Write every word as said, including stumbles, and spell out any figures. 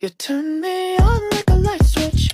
You turn me on like a light switch.